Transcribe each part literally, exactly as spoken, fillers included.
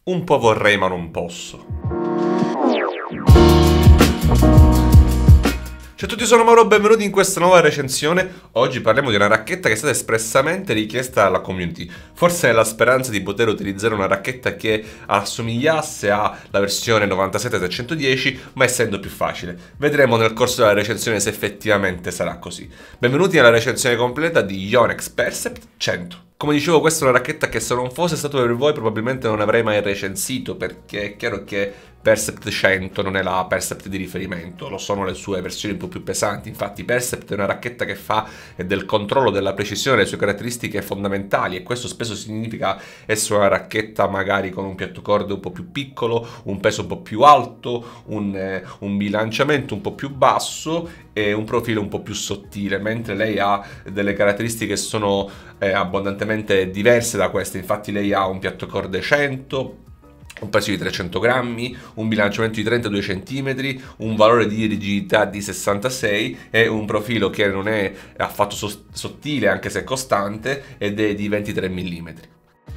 un po' vorrei ma non posso. Ciao a tutti, sono Mauro, benvenuti in questa nuova recensione. Oggi parliamo di una racchetta che è stata espressamente richiesta dalla community. Forse nella speranza di poter utilizzare una racchetta che assomigliasse alla versione novantasette trecentodieci, ma essendo più facile. Vedremo nel corso della recensione se effettivamente sarà così. Benvenuti alla recensione completa di Yonex Percept cento. Come dicevo, questa è una racchetta che se non fosse stato per voi probabilmente non avrei mai recensito, perché è chiaro che Percept cento non è la Percept di riferimento, lo sono le sue versioni un po' più pesanti. Infatti Percept è una racchetta che fa del controllo della precisione le sue caratteristiche fondamentali, e questo spesso significa essere una racchetta magari con un piatto corde un po' più piccolo, un peso un po' più alto, un, eh, un bilanciamento un po' più basso e un profilo un po' più sottile, mentre lei ha delle caratteristiche che sono eh, abbondantemente diverse da queste. Infatti lei ha un piatto corde cento, un peso di trecento grammi, un bilanciamento di trentadue centimetri, un valore di rigidità di sessantasei e un profilo che non è affatto sottile anche se costante ed è di ventitré millimetri.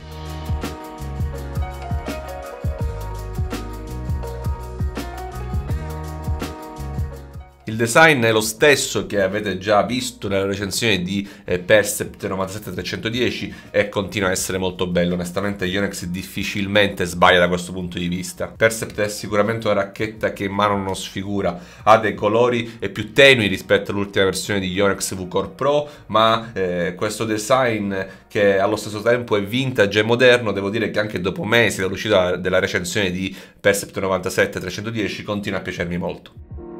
Il design è lo stesso che avete già visto nella recensione di eh, Percept novantasette trecentodieci e continua a essere molto bello. Onestamente Yonex difficilmente sbaglia da questo punto di vista. Percept è sicuramente una racchetta che in mano non sfigura, ha dei colori e più tenui rispetto all'ultima versione di Yonex V-Core Pro, ma eh, questo design che allo stesso tempo è vintage e moderno, devo dire che anche dopo mesi dall'uscita della recensione di Percept novantasette trecentodieci continua a piacermi molto.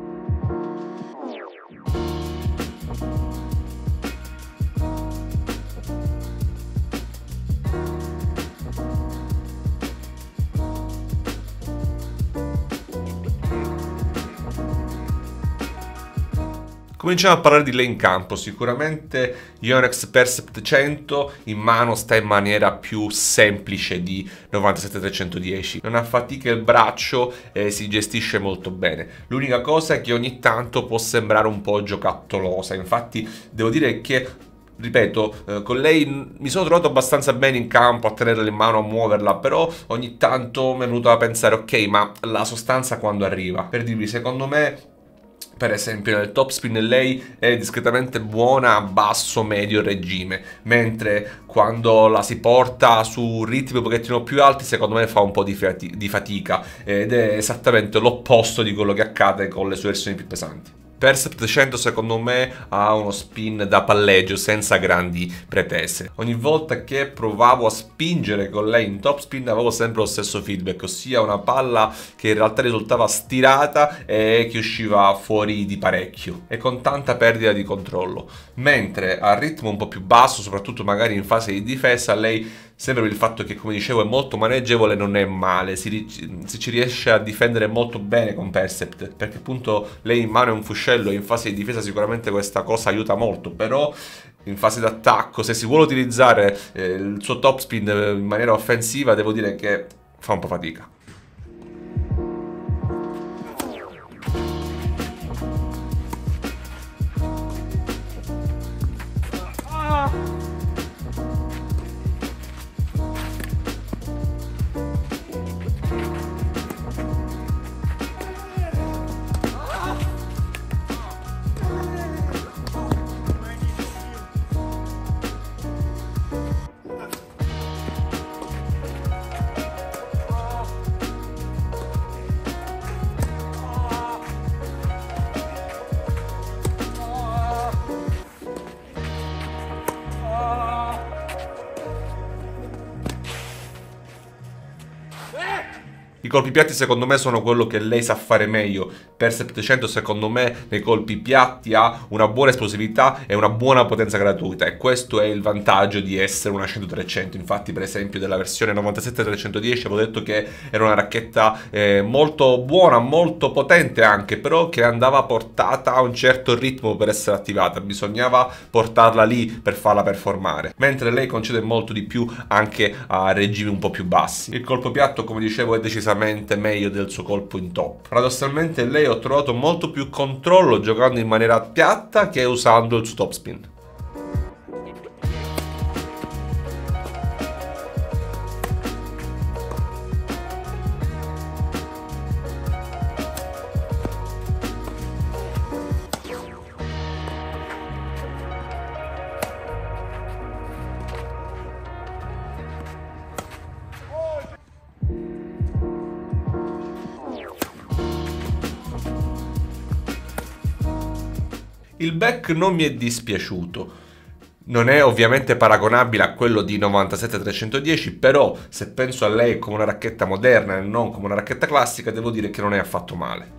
Cominciamo a parlare di lei in campo. Sicuramente Yonex Percept cento in mano sta in maniera più semplice di novantasette trecentodieci. Non affatica il braccio e si gestisce molto bene. L'unica cosa è che ogni tanto può sembrare un po' giocattolosa. Infatti devo dire che, ripeto, eh, con lei mi sono trovato abbastanza bene in campo a tenerla in mano, a muoverla, però ogni tanto mi è venuto a pensare: ok, ma la sostanza quando arriva? Per dirvi, secondo me, per esempio nel topspin lei è discretamente buona a basso medio regime, mentre quando la si porta su ritmi un pochettino più alti secondo me fa un po' di, fati di fatica, ed è esattamente l'opposto di quello che accade con le sue versioni più pesanti. Percept cento secondo me ha uno spin da palleggio senza grandi pretese. Ogni volta che provavo a spingere con lei in topspin avevo sempre lo stesso feedback, ossia una palla che in realtà risultava stirata e che usciva fuori di parecchio e con tanta perdita di controllo. Mentre a ritmo un po' più basso, soprattutto magari in fase di difesa, lei, sempre per il fatto che, come dicevo, è molto maneggevole, non è male, si, si ci riesce a difendere molto bene con Percept, perché appunto lei in mano è un fuscello e in fase di difesa sicuramente questa cosa aiuta molto, però in fase d'attacco, se si vuole utilizzare eh, il suo topspin in maniera offensiva, devo dire che fa un po' fatica. I colpi piatti secondo me sono quello che lei sa fare meglio. Percept cento secondo me nei colpi piatti ha una buona esplosività e una buona potenza gratuita, e questo è il vantaggio di essere una cento trecento. Infatti per esempio della versione novantasette trecentodieci avevo detto che era una racchetta eh, molto buona, molto potente anche, però che andava portata a un certo ritmo per essere attivata, bisognava portarla lì per farla performare, mentre lei concede molto di più anche a regimi un po' più bassi. Il colpo piatto, come dicevo, è decisamente meglio del suo colpo in top. Paradossalmente lei ho trovato molto più controllo giocando in maniera piatta che usando il suo topspin. Il back non mi è dispiaciuto. Non è ovviamente paragonabile a quello di novantasette trecentodieci, però se penso a lei come una racchetta moderna e non come una racchetta classica, devo dire che non è affatto male.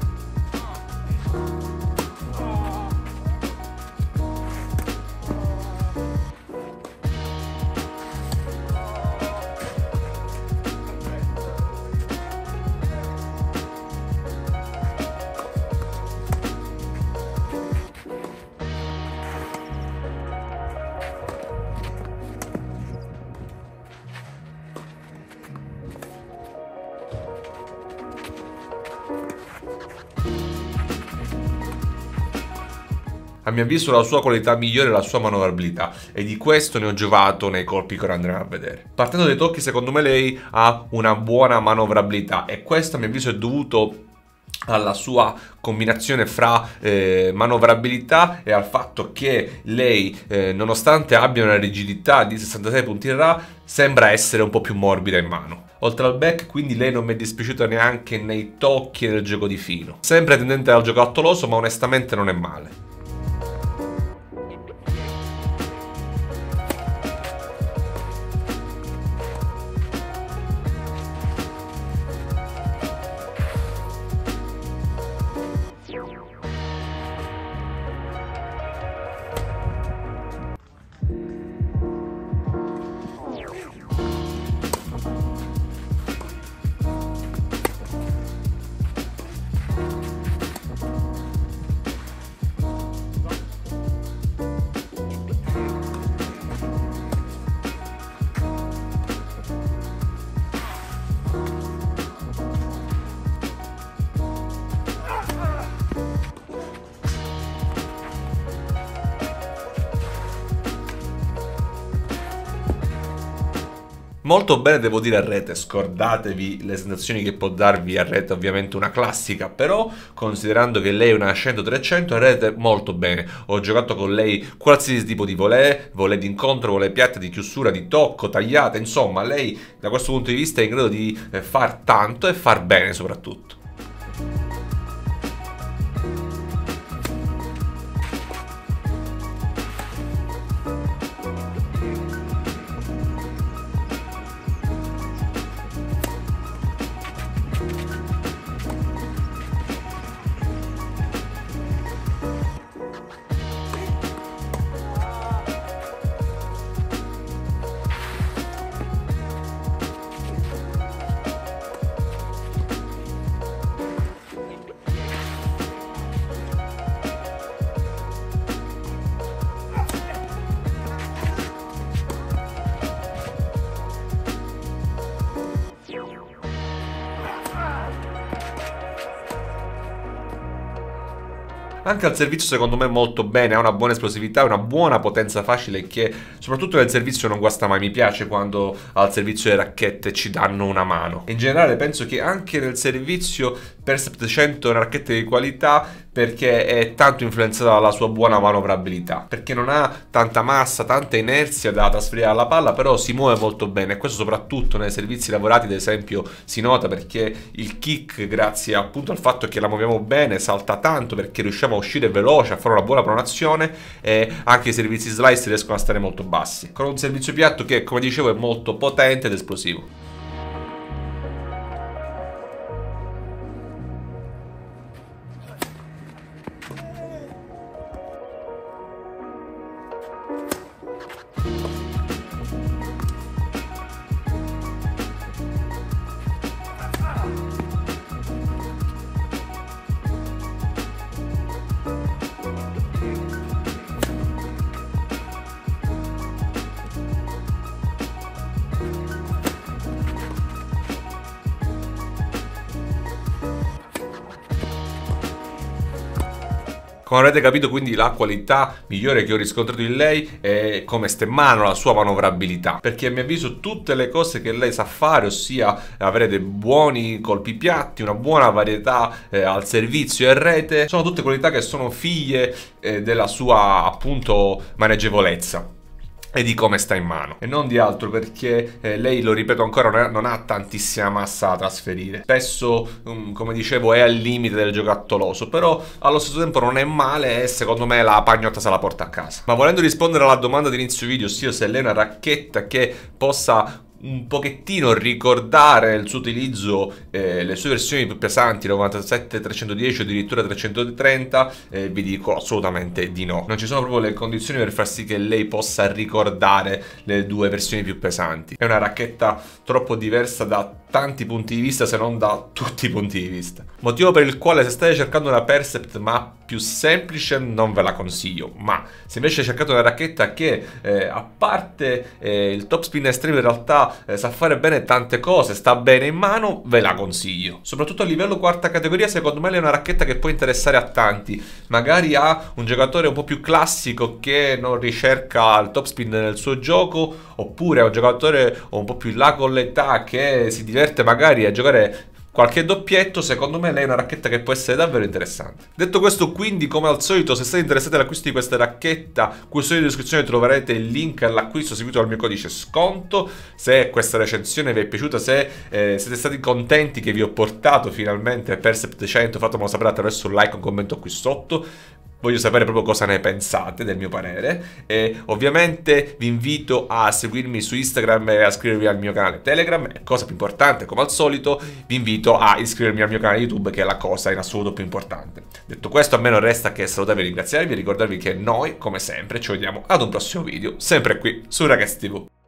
A mio avviso la sua qualità migliore è la sua manovrabilità e di questo ne ho giovato nei colpi che ora andremo a vedere. Partendo dai tocchi, secondo me lei ha una buona manovrabilità e questo a mio avviso è dovuto alla sua combinazione fra eh, manovrabilità e al fatto che lei, eh, nonostante abbia una rigidità di sessantasei punti R A, sembra essere un po' più morbida in mano. Oltre al back, quindi lei non mi è dispiaciuta neanche nei tocchi e nel gioco di fino. Sempre tendente al giocattoloso, ma onestamente non è male. Molto bene devo dire a rete, scordatevi le sensazioni che può darvi a rete, ovviamente una classica, però considerando che lei è una cento trecento, a rete molto bene. Ho giocato con lei qualsiasi tipo di volée, volée di incontro, volée piatte, di chiusura, di tocco, tagliate, insomma lei da questo punto di vista è in grado di far tanto e far bene soprattutto. Anche al servizio secondo me molto bene, ha una buona esplosività, una buona potenza facile che soprattutto nel servizio non guasta mai. Mi piace quando al servizio le racchette ci danno una mano. In generale penso che anche nel servizio Percept cento è una racchetta di qualità perché è tanto influenzata dalla sua buona manovrabilità, perché non ha tanta massa, tanta inerzia da trasferire alla palla, però si muove molto bene e questo soprattutto nei servizi lavorati ad esempio si nota, perché il kick, grazie appunto al fatto che la muoviamo bene, salta tanto perché riusciamo a uscire veloce, a fare una buona pronazione, e anche i servizi slice riescono a stare molto bassi, con un servizio piatto che, come dicevo, è molto potente ed esplosivo. Come avrete capito, quindi la qualità migliore che ho riscontrato in lei è come sta in mano, la sua manovrabilità, perché a mio avviso tutte le cose che lei sa fare, ossia avere dei buoni colpi piatti, una buona varietà eh, al servizio e rete, sono tutte qualità che sono figlie eh, della sua appunto maneggevolezza. e di come sta in mano, e non di altro, perché eh, lei, lo ripeto ancora, non, è, non ha tantissima massa da trasferire. Spesso, um, come dicevo, è al limite del giocattoloso, però allo stesso tempo non è male e secondo me la pagnotta se la porta a casa. Ma volendo rispondere alla domanda di inizio video, ossia se lei è una racchetta che possa un pochettino ricordare il suo utilizzo, eh, le sue versioni più pesanti, novantasette trecentodieci o addirittura trecentotrenta, eh, vi dico assolutamente di no. Non ci sono proprio le condizioni per far sì che lei possa ricordare le due versioni più pesanti. È una racchetta troppo diversa da tanti punti di vista, se non da tutti i punti di vista. Motivo per il quale, se state cercando una Percept ma più semplice, non ve la consiglio. Ma se invece cercate una racchetta che eh, a parte eh, il Topspin Extreme in realtà eh, sa fare bene tante cose, sta bene in mano, ve la consiglio. Soprattutto a livello quarta categoria, secondo me è una racchetta che può interessare a tanti. Magari a un giocatore un po' più classico che non ricerca il topspin nel suo gioco, oppure a un giocatore un po' più in là con l'età che si diverte magari a giocare qualche doppietto. Secondo me lei è una racchetta che può essere davvero interessante. Detto questo, quindi, come al solito, se siete interessati all'acquisto di questa racchetta, qui sotto in descrizione troverete il link all'acquisto seguito dal mio codice sconto. Se questa recensione vi è piaciuta, se eh, siete stati contenti che vi ho portato finalmente Percept cento, fatemelo sapere attraverso un like o un commento qui sotto. Voglio sapere proprio cosa ne pensate del mio parere, e ovviamente vi invito a seguirmi su Instagram e a iscrivervi al mio canale Telegram, e cosa più importante, come al solito, vi invito a iscrivermi al mio canale YouTube, che è la cosa in assoluto più importante. Detto questo, a me non resta che salutarvi e ringraziarvi e ricordarvi che noi, come sempre, ci vediamo ad un prossimo video, sempre qui su Ragazzi tivù.